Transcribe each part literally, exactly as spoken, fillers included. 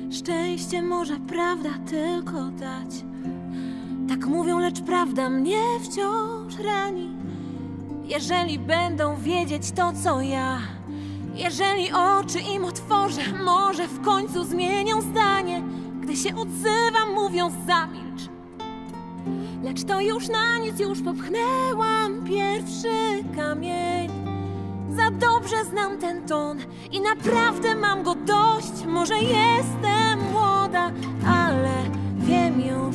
Szczęście może prawda tylko dać. Tak mówią, lecz prawda mnie wciąż rani. Jeżeli będą wiedzieć to, co ja, jeżeli oczy im otworzę, może w końcu zmienią zdanie. Gdy się odzywam, mówią zamilcz. Lecz to już na nic, już popchnęłam pierwszy kamień. Za dobrze znam ten ton i naprawdę mam go dość. Może jestem młoda, ale wiem już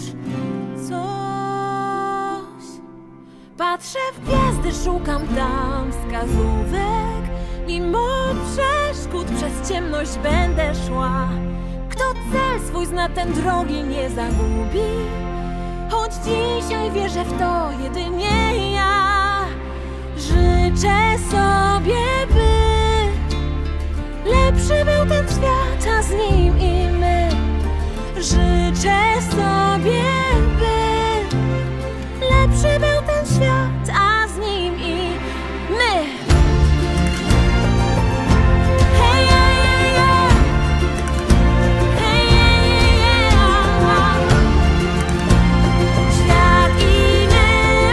coś. Patrzę w gwiazdy, szukam tam wskazówek. Mimo przeszkód przez ciemność będę szła. Kto cel swój zna, ten drogi nie zagubi. Choć dzisiaj wierzę w to jedynie ja. Życzę sobie, by lepszy był ten świat, a z nim i my. Życzę sobie, by lepszy był ten świat, a z nim i my. Hej, hej, hej, hej, hej, hej, świat i my.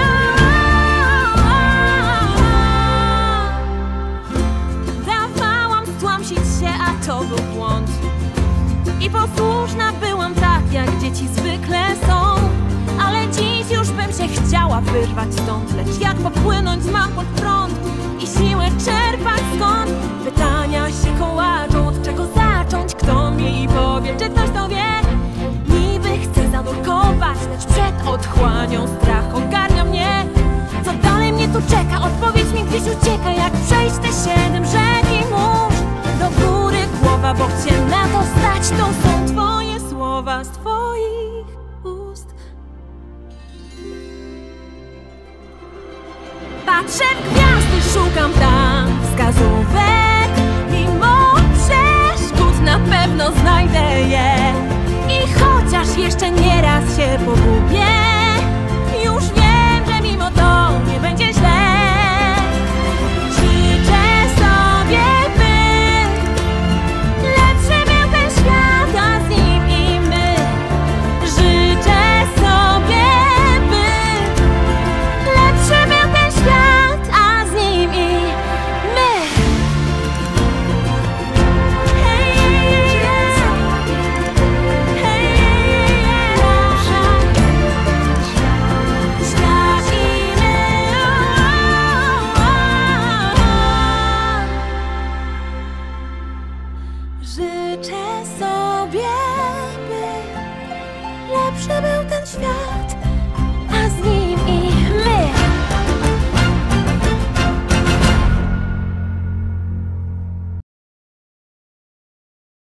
Dawałam stłamsić się, a to był błąd. I posłuszna byłam tak, jak dzieci zwykle są. Ale dziś już bym się chciała wyrwać stąd. Lecz jak popłynąć mam pod prąd i siłę czerpać skąd? Pytania się kołaczą, od czego zacząć? Kto mi powie, czy ktoś to wie? Niby chcę zanurkować, lecz przed otchłanią strach ogarnia mnie. Co dalej mnie tu czeka? Odpowiedź mi gdzieś ucieka. Jak przejść te siedem rzek i mórz? Do góry głowa, bo cię na to stać. To są twoje słowa z twoich ust. Patrzę w gwiazdy, szukam tam wskazówek. Mimo przeszkód na pewno znajdę je. I chociaż jeszcze nieraz się pogubię, już wiem, że mimo to nie będzie źle. Życzę sobie, by lepszy był ten świat, a z nim i my. Życzę sobie, by lepszy był ten świat, a z nim i my. Hej, hej, hej, hej, świat i my. Życzę sobie, by lepszy był ten świat,